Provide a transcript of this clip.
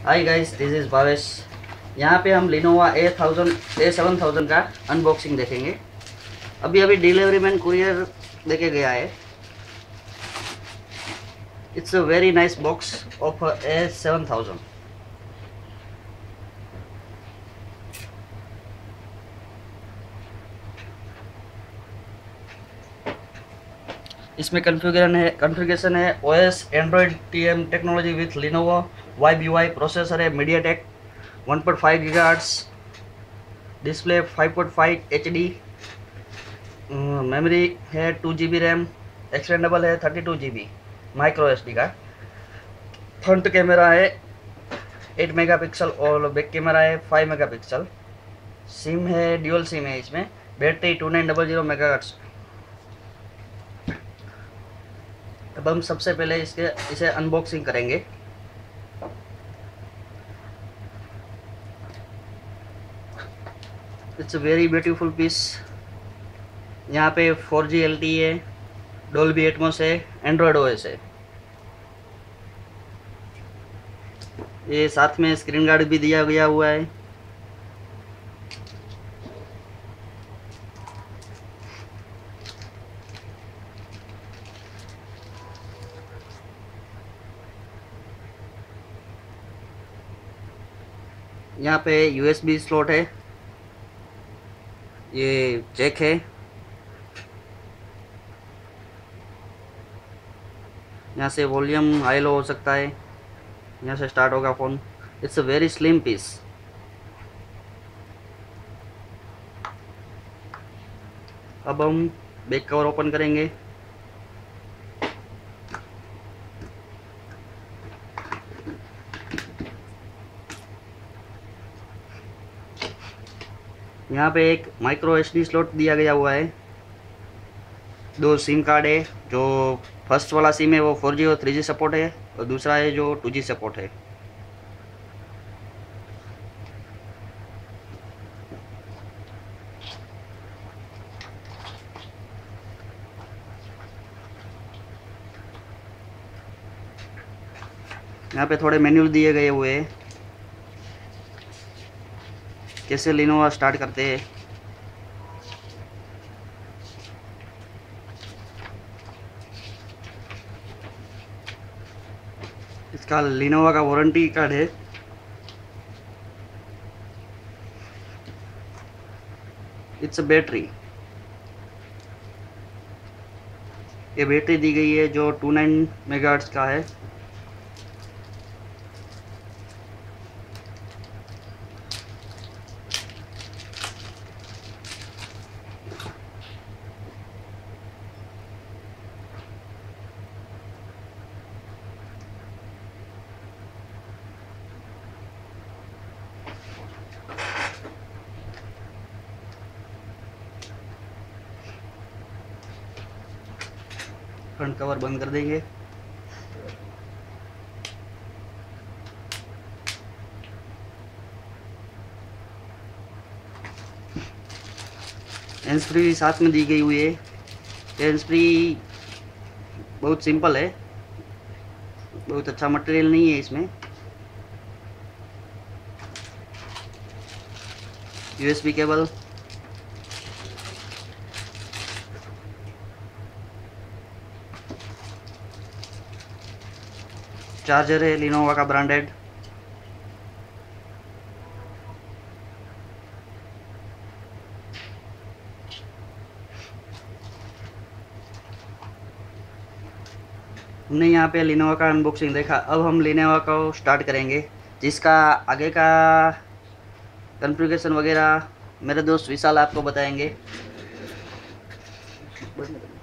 Hi guys, this is Bhavesh. यहाँ पे हम लिनोवा A7000 का अनबॉक्सिंग देखेंगे। अभी अभी डिलीवरी मैन कुरियर देके गया है। It's a very nice box of A7000। इसमें कॉन्फ़िगरेशन है OS Android TM technology with Lenovo YBY। Processor है MediaTek 1.5 gigahertz. Display 5.5 HD। Memory है 2 GB रैम। एक्सटेंडेबल है 32 GB माइक्रो SD का। फ्रंट कैमरा है 8 मेगापिक्सल और बैक कैमरा है 5 megapixel. SIM है ड्यूअल सिम है इसमें। Battery 2900 megahertz. अब हम सबसे पहले इसे अनबॉक्सिंग करेंगे। It's a very beautiful piece. यहाँ पे 4G LTE है, डोल्बी एटमॉस है, एंड्रॉयड OS है। ये साथ में स्क्रीन गार्ड भी दिया गया हुआ है। यहाँ पे USB स्लॉट है, ये जैक है। यहाँ से वॉल्यूम हाई लो हो सकता है, यहाँ से स्टार्ट होगा phone. It's a very slim piece. अब हम बैक कवर ओपन करेंगे। यहाँ पे एक माइक्रो SD स्लॉट दिया गया हुआ है। 2 सिम कार्ड है। जो फर्स्ट वाला सिम है वो 4G और 3G सपोर्ट है, और दूसरा है जो 2G सपोर्ट है। यहाँ पे थोड़े मेन्यूल दिए गए हुए हैं, कैसे लिनोवा स्टार्ट करते हैं। इसका लिनोवा का वारंटी कार्ड है। It's a battery. ये बैटरी दी गई है जो 29 मेगाहर्ट्ज़ का है। फ्रंट कवर बंद कर देंगे। हैंड्स फ्री साथ में दी गई हुई है। हैंड्स फ्री बहुत सिंपल है, बहुत अच्छा मटेरियल नहीं है इसमें। USB केबल, चार्जर है लिनोवा का ब्रांडेड। हमने यहाँ पे लिनोवा का अनबॉक्सिंग देखा। अब हम लिनोवा को स्टार्ट करेंगे, जिसका आगे का कॉन्फ़िगरेशन वगैरह मेरे दोस्त विशाल आपको बताएंगे।